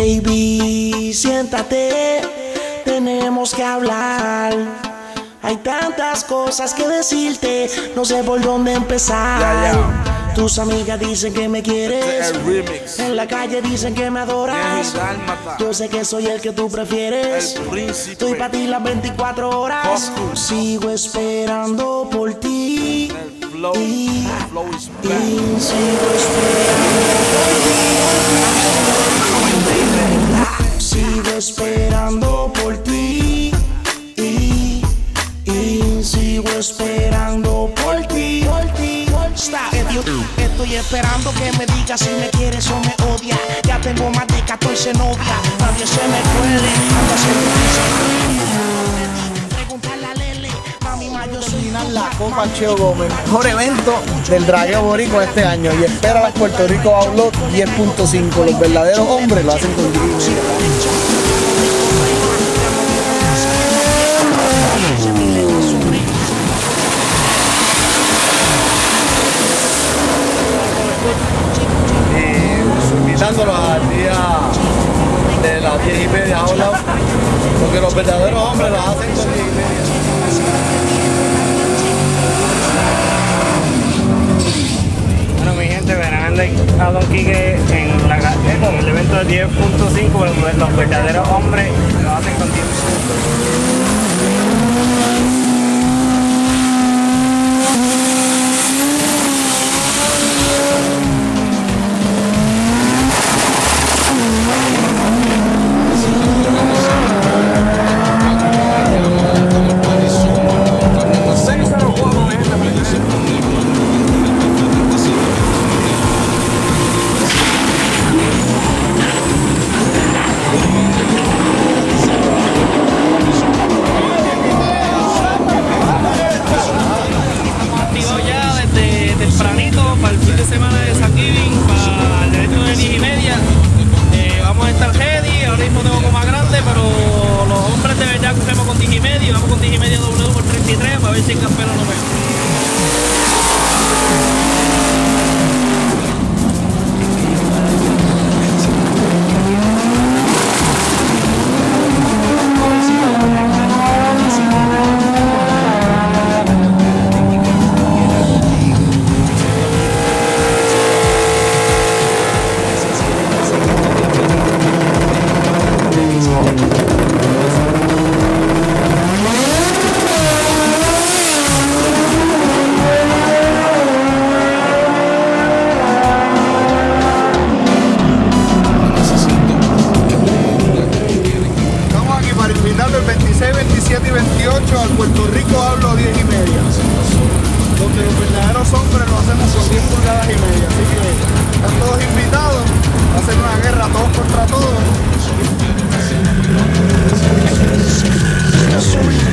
Baby, siéntate, tenemos que hablar. Hay tantas cosas que decirte, no sé por dónde empezar. Tus amigas dicen que me quieres, en la calle dicen que me adoras. Yo sé que soy el que tú prefieres, estoy para ti las 24 horas. Sigo esperando por ti y sigo esperando por ti y sigo esperando por ti. Estoy esperando que me digas si me quieres o me odias. Ya tengo más de 14 novias, nadie se me puede. Anda haciendo preguntarle a Lele, mami mayo soy la Copa Cheo Gómez, mejor evento del dragueo boricua este año, y espera las Puerto Rico Outlaw 10.5. Los verdaderos hombres lo hacen con Dios. Invitándolos al día de las 10:30 Outlaw, porque los verdaderos hombres lo hacen con 10:30. Bueno, mi gente, verán a Don Quique en el evento de 10.5, los verdaderos hombres lo hacen con 10. El 26, 27 y 28 al Puerto Rico Outlaw 10:30, donde los verdaderos hombres lo hacemos con 10 pulgadas y media. Así que están todos invitados a hacer una guerra todos contra todos.